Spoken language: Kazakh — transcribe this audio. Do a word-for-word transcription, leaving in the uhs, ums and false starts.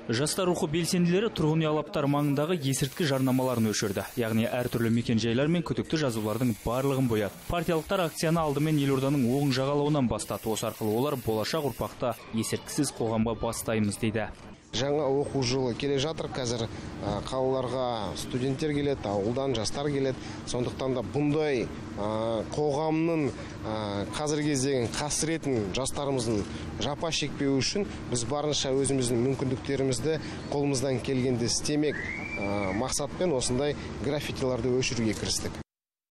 Жастар рухы белсенділері тұрғын үй алаптары маңындағы есірткі жарнамаларын өшірді. Яғни әртүрлі мекен-жайлар мен күдікті жазулардың барлығын бояды. Партиялықтар акцияны алдымен Елорданың оң жағалауынан бастады. Осы арқылы олар болашақ ұрпақта есірткісіз қоғамға бастаймыз дейді. Жаңа оқу жылы келе жатыр, қазір қалаларға студенттер келеді, ауылдан жастар келеді. Сондықтан да бұндай қоғамның қазіргі кездегі қасіретін жастарымыздың жапа шекпеуі үшін біз барынша өзіміздің мүмкіндіктерімізді қолымыздан келгенде істемек мақсатпен осындай граффитиларды өшіруге кірістік.